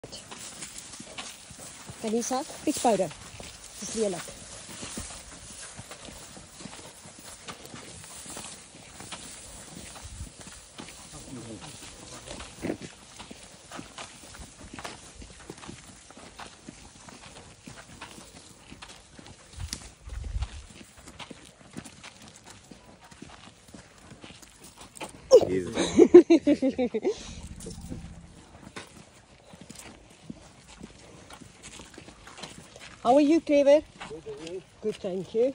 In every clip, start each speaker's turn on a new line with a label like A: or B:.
A: Khanyisa, pitspowder. Het is lelijk. How are you, Clever? Good, thank you.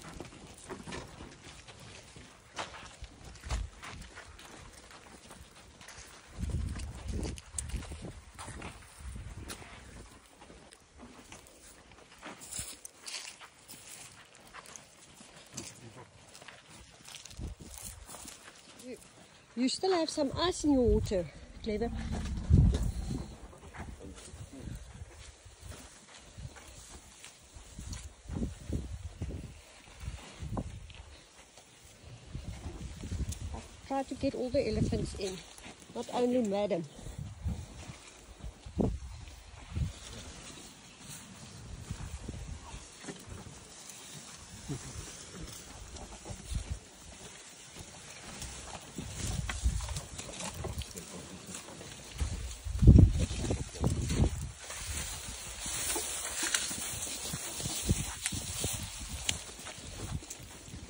A: You still have some ice in your water, Clever. Try to get all the elephants in, not only Madam.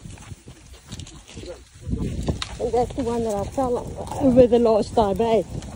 A: That's the one that I fell over the last time, eh?